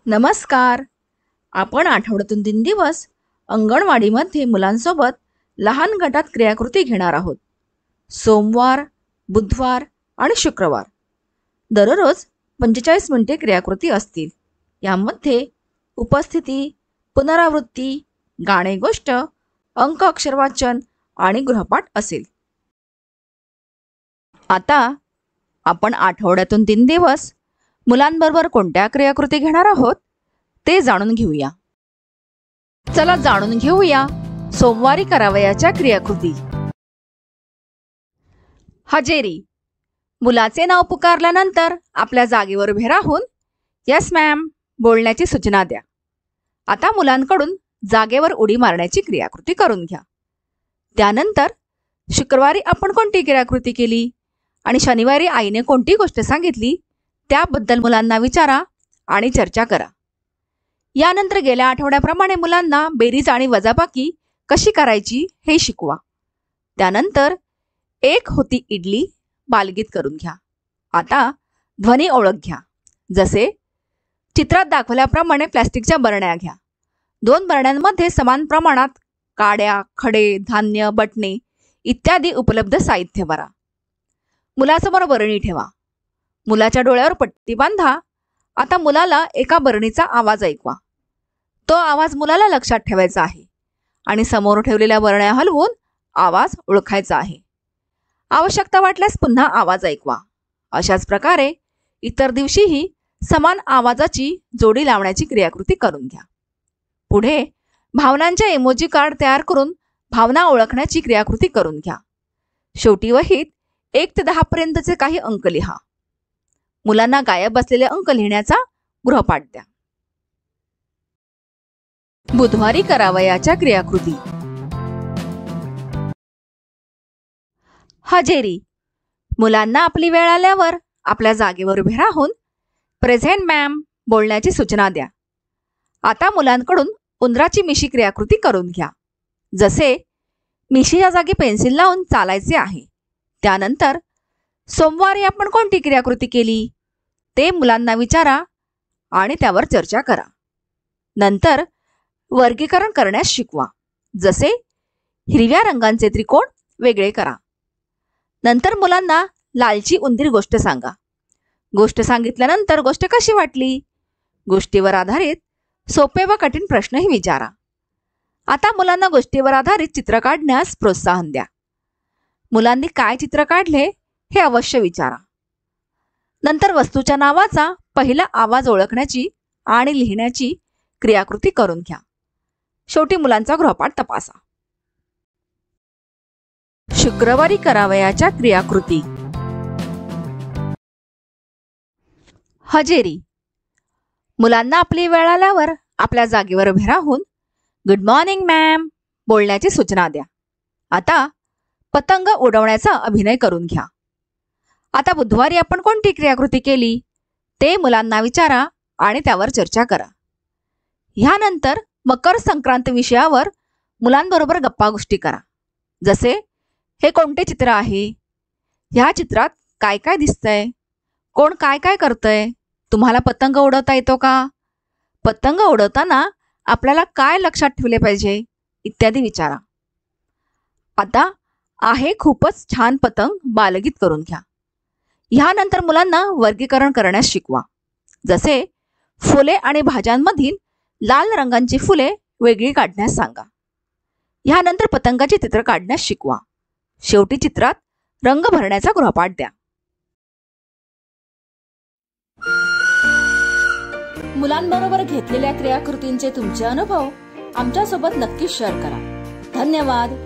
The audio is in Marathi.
नमस्कार. आपण आठवड्यातून 3 दिवस अंगणवाडीमध्ये मुलांसोबत लहान गटात क्रियाकृती घेणार आहोत. सोमवार, बुधवार आणि शुक्रवार दररोज 45 मिनिटे क्रियाकृती असतील. यामध्ये उपस्थिती, पुनरावृत्ती, गाणे गोष्ट, अंक अक्षर वाचन आणि गृहपाठ असेल. आता आपण आठवड्यातून 3 दिवस मुलांबरोबर कोणत्या क्रियाकृती घेणार आहोत ते जाणून घेऊया. चला जाणून घेऊया सोमवारी करावयाच्या क्रियाकृती. हजेरी. मुलाचे नाव पुकारल्यानंतर आपल्या जागेवर उभे राहून यस मॅम बोलण्याची सूचना द्या. आता मुलांकडून जागेवर उडी मारण्याची क्रियाकृती करून घ्या. त्यानंतर शुक्रवारी आपण कोणती क्रियाकृती केली आणि शनिवारी आईने कोणती गोष्ट सांगितली त्याबद्दल मुलांना विचारा आणि चर्चा करा. यानंतर गेल्या आठवड्याप्रमाणे मुलांना बेरीज आणि वजाबाकी कशी करायची हे शिकवा. त्यानंतर एक होती इडली बालगीत करून घ्या. आता ध्वनी ओळख घ्या. जसे चित्रात दाखवल्याप्रमाणे प्लास्टिकच्या बरण्या घ्या. 2 बरण्यांमध्ये समान प्रमाणात काड्या, खडे, धान्य, बटणे इत्यादी उपलब्ध साहित्य भरा. मुलासमोर बरणी ठेवा. मुलाच्या डोळ्यावर पट्टी बांधा. आता मुलाला एका बरणीचा आवाज ऐकवा. तो आवाज मुलाला लक्षात ठेवायचा आहे आणि समोर ठेवलेल्या बरण्या हलवून आवाज ओळखायचा आहे. आवश्यकता वाटल्यास पुन्हा आवाज ऐकवा. अशाच प्रकारे इतर दिवशीही समान आवाजाची जोडी लावण्याची क्रियाकृती करून घ्या. पुढे भावनांचे इमोजी कार्ड तयार करून भावना ओळखण्याची क्रियाकृती करून घ्या. शेवटी वहीत 1 ते 10 पर्यंतचे काही अंक लिहा. मुलांना गायब असलेले अंक लिहिण्याचा गृहपाठ द्या. बुधवारी करावयाच्या क्रियाकृती. हजेरी. मुलांना आपली वेळ आल्यावर आपल्या जागेवर उभे राहून प्रेझेंट मॅम बोलण्याची सूचना द्या. आता मुलांकडून उंदराची मिशी क्रियाकृती करून घ्या. जसे मिशीच्या जागी पेन्सिल लावून चालायचे आहे. त्यानंतर सोमवारी आपण कोणती क्रियाकृती केली ते मुलांना विचारा आणि त्यावर चर्चा करा. नंतर वर्गीकरण करण्यास शिकवा. जसे हिरव्या रंगांचे त्रिकोण वेगळे करा. नंतर मुलांना लालची उंदीर गोष्ट सांगा. गोष्ट सांगितल्यानंतर गोष्ट कशी वाटली? गोष्टीवर आधारित सोपे व कठीण प्रश्नही विचारा. आता मुलांना गोष्टीवर आधारित चित्र काढण्यास प्रोत्साहन द्या. मुलांनी काय चित्र काढले हे अवश्य विचारा. नंतर वस्तूच्या नावाचा पहिला आवाज ओळखण्याची आणि लिहिण्याची क्रियाकृती करून घ्या. शेवटी मुलांचा गृहपाठ तपासा. शुक्रवारी करावयाच्या क्रियाकृती. हजेरी. मुलांना आपली वेळ आल्यावर आपल्या जागेवर उभे राहून गुड मॉर्निंग मॅम बोलण्याची सूचना द्या. आता पतंग उडवण्याचा अभिनय करून घ्या. आता बुधवारी आपण कोणती क्रियाकृती केली ते मुलांना विचारा आणि त्यावर चर्चा करा. ह्यानंतर मकर संक्रांत विषयावर मुलांबरोबर गप्पा गोष्टी करा. जसे हे कोणते चित्र आहे? ह्या चित्रात काय काय दिसतंय? कोण काय काय करतंय? तुम्हाला पतंग उडवता येतो का? पतंग उडवताना आपल्याला काय लक्षात ठेवले पाहिजे इत्यादी विचारा. आता आहे खूपच छान पतंग बालगीत करून घ्या. ह्यानंतर मुलांना वर्गीकरण करण्यास शिकवा. जसे फुले आणि भाज्यांमधील लाल रंगांची फुले वेगळी काढण्यास सांगा. ह्यानंतर पतंगाचे चित्र काढण्यास शिकवा. शेवटी चित्रात रंग भरण्याचा गृहपाठ द्या. मुलांबरोबर घेतलेल्या क्रियाकृतींचे तुमचे अनुभव आमच्यासोबत नक्की शेअर करा. धन्यवाद.